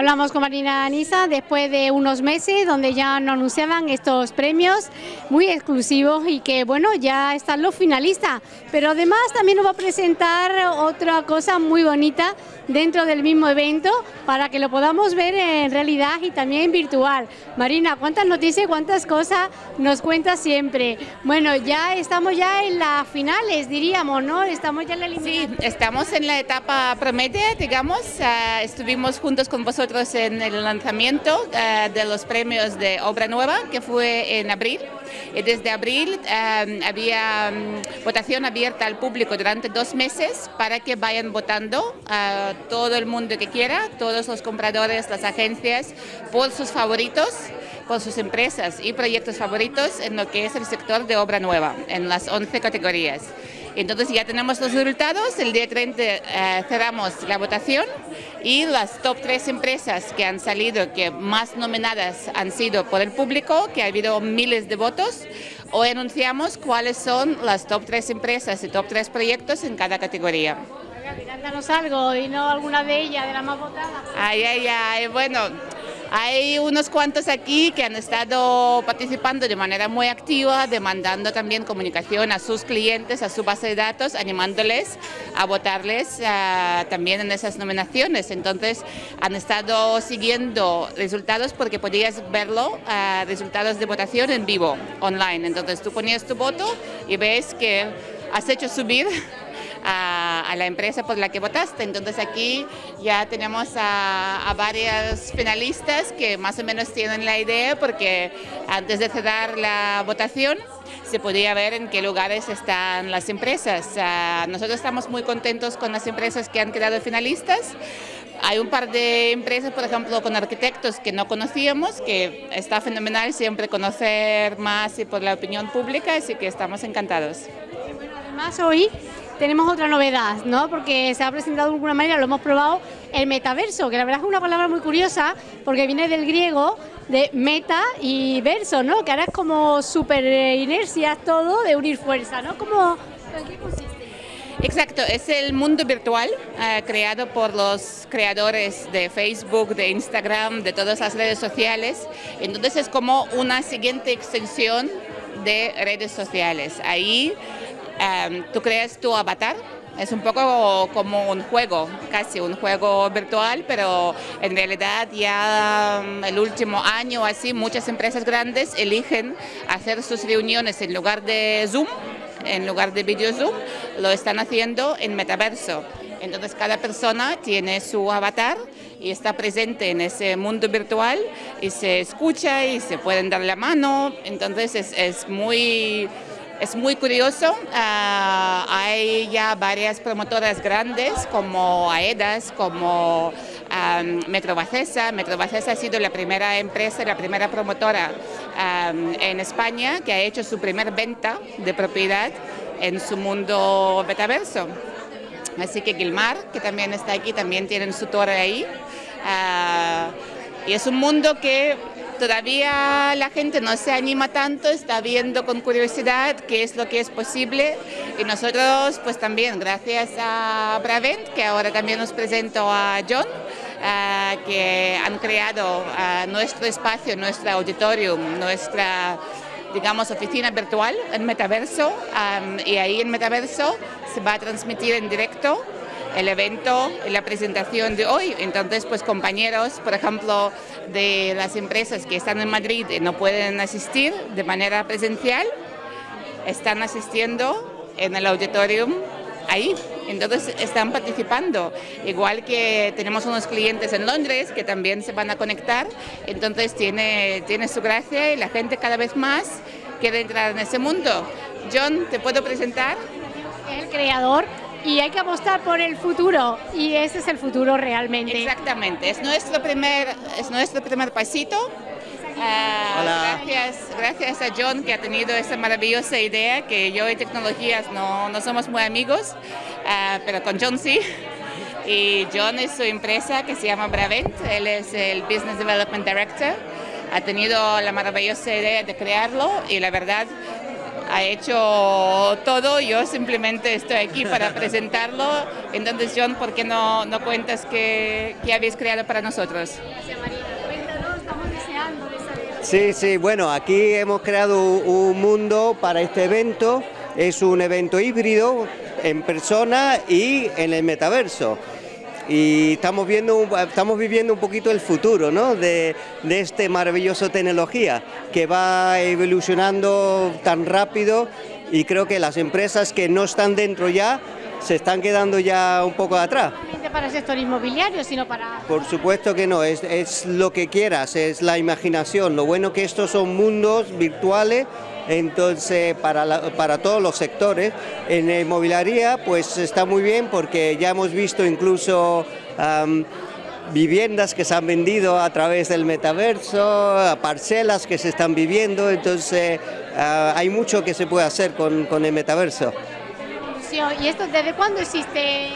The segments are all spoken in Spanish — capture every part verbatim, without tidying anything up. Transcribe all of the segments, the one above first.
Hablamos con Marina Anisa después de unos meses donde ya nos anunciaban estos premios muy exclusivos y que bueno, ya están los finalistas, pero además también nos va a presentar otra cosa muy bonita dentro del mismo evento para que lo podamos ver en realidad y también virtual. Marina, cuántas noticias, cuántas cosas nos cuentas siempre. Bueno, ya estamos ya en las finales, diríamos, ¿no? Estamos ya en la eliminatoria. Sí, estamos en la etapa promedia, digamos. Uh, estuvimos juntos con vosotros en el lanzamiento uh, de los premios de Obra Nueva, que fue en abril. Y desde abril um, había um, votación abierta al público durante dos meses para que vayan votando a uh, todo el mundo que quiera, todos los compradores, las agencias, por sus favoritos, por sus empresas y proyectos favoritos en lo que es el sector de obra nueva, en las once categorías. Entonces ya tenemos los resultados, el día treinta eh, cerramos la votación y las top tres empresas que han salido, que más nominadas han sido por el público, que ha habido miles de votos. Hoy anunciamos cuáles son las top tres empresas y top tres proyectos en cada categoría. Dándanos algo y no alguna de ellas, de las más votadas. Ay, ay, ay, bueno, hay unos cuantos aquí que han estado participando de manera muy activa, demandando también comunicación a sus clientes, a su base de datos, animándoles a votarles uh, también en esas nominaciones. Entonces han estado siguiendo resultados porque podías verlo, uh, resultados de votación en vivo, online. Entonces tú ponías tu voto y ves que has hecho subir A, a la empresa por la que votaste. Entonces aquí ya tenemos a, a varias finalistas que más o menos tienen la idea, porque antes de cerrar la votación se podía ver en qué lugares están las empresas. Uh, nosotros estamos muy contentos con las empresas que han quedado finalistas. Hay un par de empresas, por ejemplo, con arquitectos que no conocíamos, que está fenomenal siempre conocer más y por la opinión pública, así que estamos encantados. Y bueno, además hoy tenemos otra novedad, ¿no? Porque se ha presentado de alguna manera, lo hemos probado, el metaverso, que la verdad es una palabra muy curiosa porque viene del griego de meta y verso, ¿no? Que ahora es como super inercia todo de unir fuerza, ¿no? ¿Cómo, ¿En qué consiste? Exacto, es el mundo virtual uh, creado por los creadores de Facebook, de Instagram, de todas las redes sociales. Entonces es como una siguiente extensión de redes sociales. Ahí Um, tú creas tu avatar, es un poco como un juego, casi un juego virtual, pero en realidad ya um, el último año así muchas empresas grandes eligen hacer sus reuniones en lugar de Zoom, en lugar de video Zoom, lo están haciendo en metaverso. Entonces cada persona tiene su avatar y está presente en ese mundo virtual y se escucha y se pueden dar la mano. Entonces es, es muy... Es muy curioso, uh, hay ya varias promotoras grandes como AEDAS, como um, Metrobacesa. Metrobacesa ha sido la primera empresa, la primera promotora um, en España que ha hecho su primer venta de propiedad en su mundo metaverso. Así que Gilmar, que también está aquí, también tienen su torre ahí. Uh, y es un mundo que todavía la gente no se anima tanto, está viendo con curiosidad qué es lo que es posible y nosotros pues también, gracias a Bravent, que ahora también nos presento a John, uh, que han creado uh, nuestro espacio, nuestro auditorium, nuestra, digamos, oficina virtual en Metaverso, um, y ahí en Metaverso se va a transmitir en directo el evento, la presentación de hoy. Entonces, pues compañeros, por ejemplo, de las empresas que están en Madrid y no pueden asistir de manera presencial, están asistiendo en el auditorium ahí. Entonces, están participando. Igual que tenemos unos clientes en Londres que también se van a conectar. Entonces, tiene, tiene su gracia y la gente cada vez más quiere entrar en ese mundo. John, ¿te puedo presentar? Es el creador. Y hay que apostar por el futuro, y ese es el futuro realmente. Exactamente, es nuestro primer, es nuestro primer pasito. Uh, Hola. Gracias, gracias a John, que ha tenido esa maravillosa idea, que yo y tecnologías no, no somos muy amigos, uh, pero con John sí. Y John es su empresa que se llama Bravent, él es el Business Development Director, ha tenido la maravillosa idea de crearlo y la verdad ha hecho todo, yo simplemente estoy aquí para presentarlo. Entonces, John, ¿por qué no, no cuentas qué, qué habéis creado para nosotros? Gracias, Marina. Cuéntanos, estamos deseando de saber. Sí, sí, bueno, aquí hemos creado un mundo para este evento. Es un evento híbrido en persona y en el metaverso. Y estamos, viendo, estamos viviendo un poquito el futuro, ¿no? de, de esta maravillosa tecnología que va evolucionando tan rápido, y creo que las empresas que no están dentro ya se están quedando ya un poco atrás. No solamente para el sector inmobiliario, sino para... Por supuesto que no, es, es lo que quieras, es la imaginación. Lo bueno que estos son mundos virtuales. Entonces, para, la, para todos los sectores, en la inmobiliaria pues está muy bien, porque ya hemos visto incluso um, viviendas que se han vendido a través del metaverso, parcelas que se están viviendo, entonces uh, hay mucho que se puede hacer con, con el metaverso. ¿Y esto desde cuándo existe?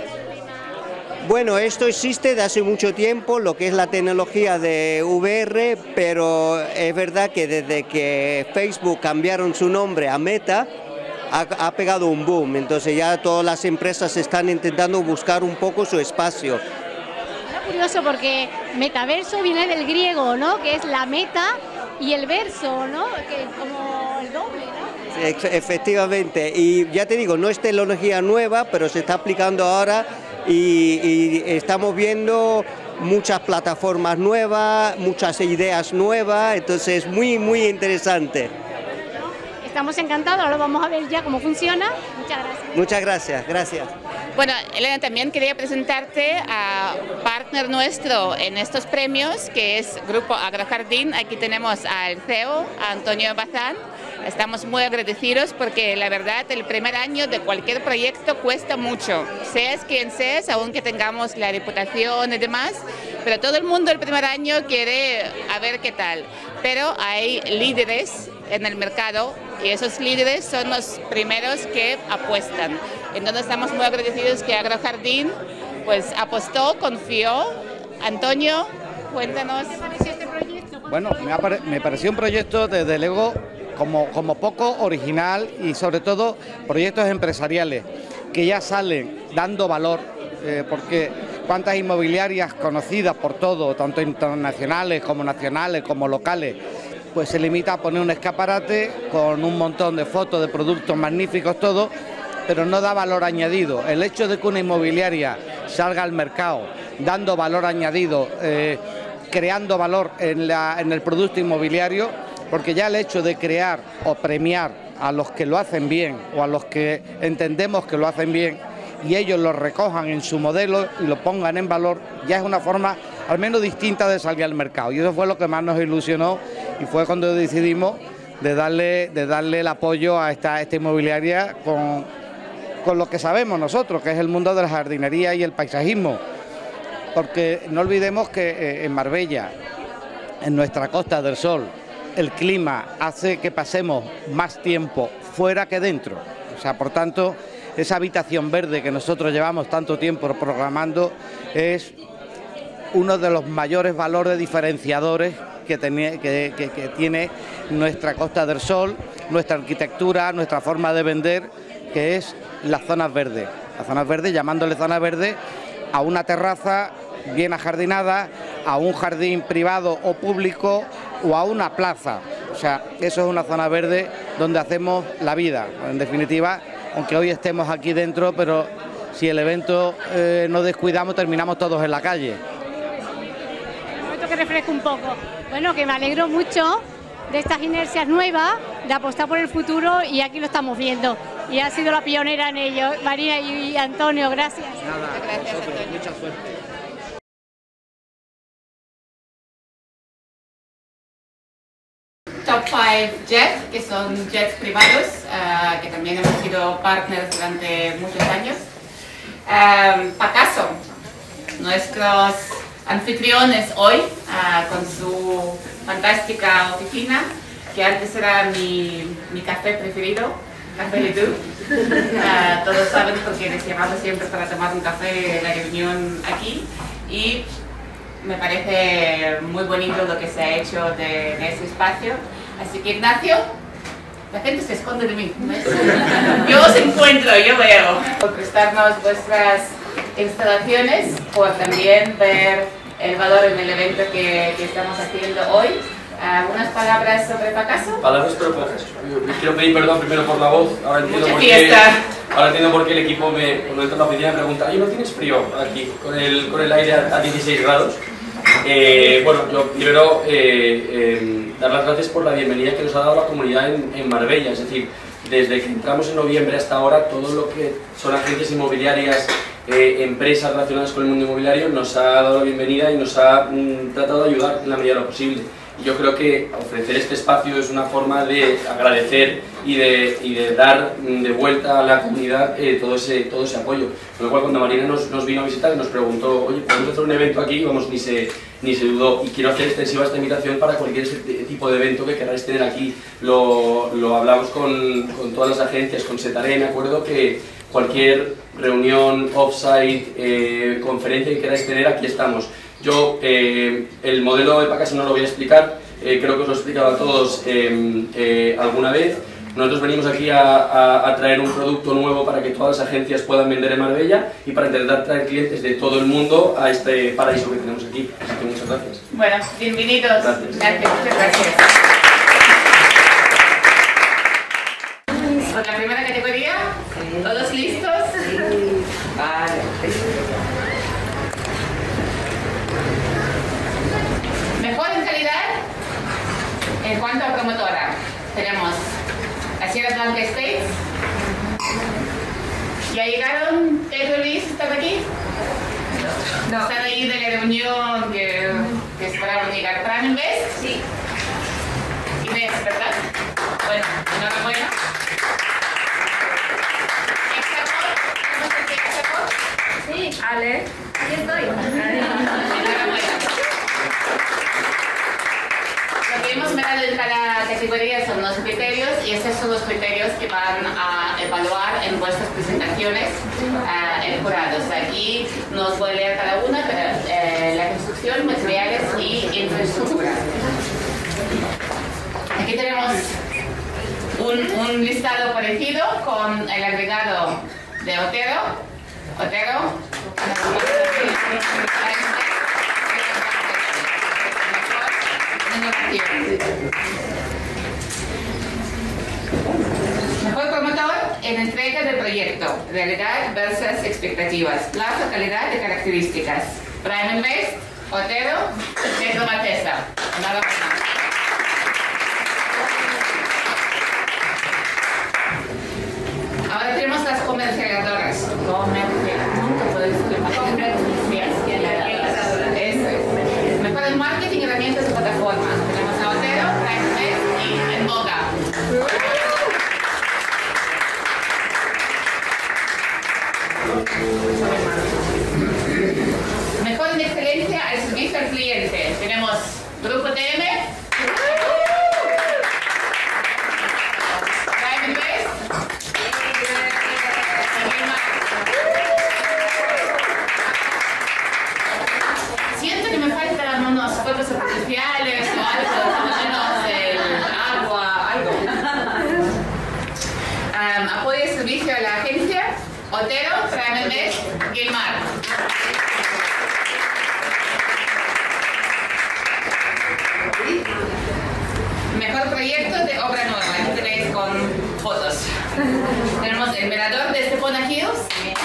Bueno, esto existe de hace mucho tiempo, lo que es la tecnología de V R, pero es verdad que desde que Facebook cambiaron su nombre a Meta, ha, ha pegado un boom. Entonces ya todas las empresas están intentando buscar un poco su espacio. Es curioso porque metaverso viene del griego, ¿no? Que es la meta, y el verso, ¿no? Que es como el doble, ¿no? Efectivamente, y ya te digo, no es tecnología nueva, pero se está aplicando ahora. Y, y estamos viendo muchas plataformas nuevas, muchas ideas nuevas, entonces es muy, muy interesante. Estamos encantados, ahora vamos a ver ya cómo funciona. Muchas gracias. Muchas gracias, gracias. Bueno, Elena, también quería presentarte a partner nuestro en estos premios, que es Grupo Agrojardín. Aquí tenemos al C E O, a Antonio Bazán. Estamos muy agradecidos porque la verdad el primer año de cualquier proyecto cuesta mucho, seas quien seas, aunque tengamos la reputación y demás, pero todo el mundo el primer año quiere a ver qué tal. Pero hay líderes en el mercado y esos líderes son los primeros que apuestan. Entonces estamos muy agradecidos que Agrojardín pues apostó, confió. Antonio, cuéntanos. ¿Qué te pareció este proyecto? Bueno, me, pare me pareció un proyecto desde luego como, como poco original, y sobre todo proyectos empresariales que ya salen dando valor, eh, porque cuántas inmobiliarias conocidas por todo, tanto internacionales como nacionales como locales, pues se limita a poner un escaparate con un montón de fotos de productos magníficos, todo, pero no da valor añadido. El hecho de que una inmobiliaria salga al mercado dando valor añadido, eh, creando valor en, la, en el producto inmobiliario, porque ya el hecho de crear o premiar a los que lo hacen bien o a los que entendemos que lo hacen bien y ellos lo recojan en su modelo y lo pongan en valor, ya es una forma al menos distinta de salir al mercado, y eso fue lo que más nos ilusionó, y fue cuando decidimos de darle, de darle el apoyo a esta, a esta inmobiliaria con, con lo que sabemos nosotros, que es el mundo de la jardinería y el paisajismo, porque no olvidemos que eh, en Marbella, en nuestra Costa del Sol, el clima hace que pasemos más tiempo fuera que dentro, o sea, por tanto, esa habitación verde que nosotros llevamos tanto tiempo programando es uno de los mayores valores diferenciadores que, tenía, que, que, que tiene nuestra Costa del Sol, nuestra arquitectura, nuestra forma de vender, que es las zonas verdes. Las zonas verdes, llamándole zona verde a una terraza bien ajardinada, a un jardín privado o público o a una plaza. O sea, eso es una zona verde donde hacemos la vida, en definitiva, aunque hoy estemos aquí dentro, pero si el evento eh, no descuidamos, terminamos todos en la calle. Un momento que refresco un poco. Bueno, que me alegro mucho de estas inercias nuevas, de apostar por el futuro, y aquí lo estamos viendo. Y ha sido la pionera en ello. Marina y Antonio, gracias. Nada, gracias, vosotros, Antonio. mucha suerte. Top cinco Jets, que son jets privados, uh, que también hemos sido partners durante muchos años. Um, Pacaso, nuestros anfitriones hoy, uh, con su fantástica oficina, que antes era mi, mi café preferido, Café Ledoux. Uh, todos saben porque les llamamos siempre para tomar un café en la reunión aquí. Y me parece muy bonito lo que se ha hecho de, de ese espacio. Así que, Ignacio, La gente se esconde de mí. ¿Ves? Yo os encuentro, yo veo. Por prestarnos vuestras instalaciones, por también ver el valor en el evento que, que estamos haciendo hoy. ¿Algunas palabras sobre Pacaso? Palabras pero pocas. Quiero pedir perdón primero por la voz. Ahora entiendo, Mucha por qué, fiesta. ahora entiendo por qué el equipo me, cuando entro a la oficina me pregunta: oye, ¿no tienes frío aquí con el, con el aire a, a dieciséis grados? Eh, bueno, yo primero eh, eh, dar las gracias por la bienvenida que nos ha dado la comunidad en, en Marbella. Es decir, desde que entramos en noviembre hasta ahora, todo lo que son agencias inmobiliarias, eh, empresas relacionadas con el mundo inmobiliario, nos ha dado la bienvenida y nos ha mm, tratado de ayudar en la medida de lo posible. Yo creo que ofrecer este espacio es una forma de agradecer y de, y de dar de vuelta a la comunidad eh, todo, ese, todo ese apoyo. Con lo cual, cuando Marina nos, nos vino a visitar y nos preguntó: oye, ¿podemos hacer un evento aquí? Vamos, ni se, ni se dudó. Y quiero hacer extensiva esta invitación para cualquier tipo de evento que queráis tener aquí. Lo, lo hablamos con, con todas las agencias, con Setaré, me acuerdo que cualquier reunión, offsite, eh, conferencia que queráis tener, aquí estamos. Yo eh, el modelo de Pacaso no lo voy a explicar, eh, creo que os lo he explicado a todos eh, eh, alguna vez. Nosotros venimos aquí a, a, a traer un producto nuevo para que todas las agencias puedan vender en Marbella y para intentar traer clientes de todo el mundo a este paraíso que tenemos aquí. Así que muchas gracias. Bueno, bienvenidos. Gracias. Gracias, muchas gracias. Por la primera categoría, ¿todos listos? Vale. Mejor en calidad, en cuanto a promotora, tenemos la Sierra Blanca Estates. ¿Ya llegaron? ¿Pedro Luis están aquí? No. ¿Están ahí de la reunión que, que esperaron llegar? ¿Prime Invest? Sí. Inés, ¿verdad? Bueno, enhorabuena. ¿Hexacor? ¿Cómo se dice Hexacor? Sí. Ale, aquí estoy. Enhorabuena. Lo que hemos mirado en cada categoría son los criterios y estos son los criterios que van a evaluar en vuestras presentaciones uh, el jurado. O sea, aquí no os voy a leer cada una, pero eh, la construcción, materiales y infraestructura. Aquí tenemos un, un listado parecido con el agregado de Otero. Otero. Mejor promotor en entrega del proyecto, realidad versus expectativas, plazo, calidad y características. Prime Invest, Otero, Pedro Matesa. Enhorabuena. Ahora tenemos las comercializadoras. Comercializadoras. Nunca puedo decir Eso es. Mejor en marketing, herramientas y plataformas. Tenemos a Otero, Prime Invest y en Boga. Mejor en excelencia al servicio al cliente. Tenemos Grupo T M, Prime Invest, siento que me faltan unos fuegos artificiales o algo, por lo menos el agua, algo. Um, apoyo y servicio a la agencia, Otero, Prime Invest, Gilmar. Mejor proyecto de obra nueva, aquí tenéis con fotos. Tenemos el mirador de Estepona Hills.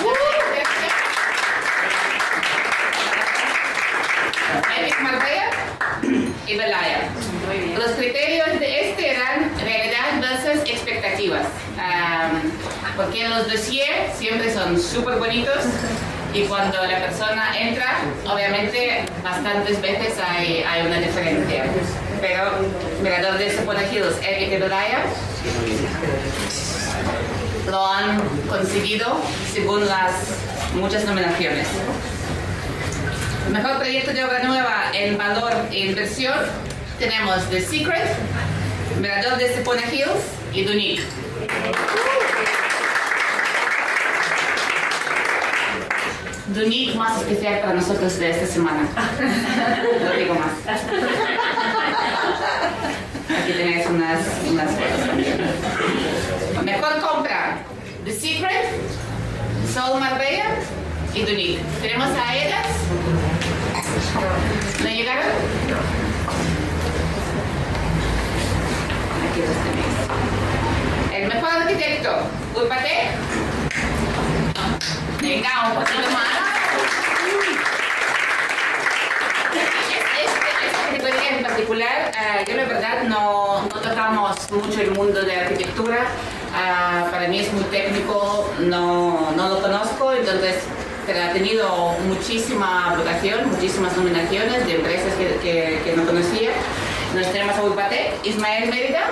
Epic Marbella y Belaya. Los criterios de este eran realidad versus expectativas. Um, porque los dossiers siempre son súper bonitos y cuando la persona entra, obviamente bastantes veces hay, hay una diferencia. Pero mirador de Estepona Hills, Epic y Belaya lo han conseguido según las muchas nominaciones. Mejor proyecto de obra nueva en valor e inversión tenemos The Secret, Mirador de Estepona Hills y Dunik. Dunik más especial para nosotros de esta semana. No digo más. Aquí tenéis unas, unas fotos también. Sol Marbella y Dunit. Tenemos a ellas. ¿No llegaron? Aquí los tenéis. El mejor arquitecto, Urbaté. Venga, un poquito más. Esta categoría en particular, uh, yo la verdad no, no tocamos mucho el mundo de arquitectura. Uh, para mí es muy técnico, no, no lo conozco, entonces pero ha tenido muchísima votación, muchísimas nominaciones de empresas que, que, que no conocía. Nos tenemos a Urbaté, Ismael Mérida.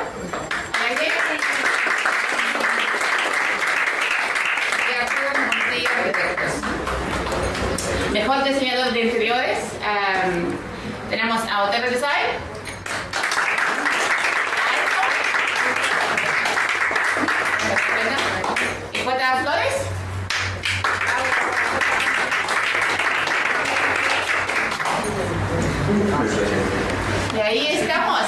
Mejor diseñador de interiores, um, tenemos a Hotel Design. ¿Y Cuenta Flores? Y ahí estamos.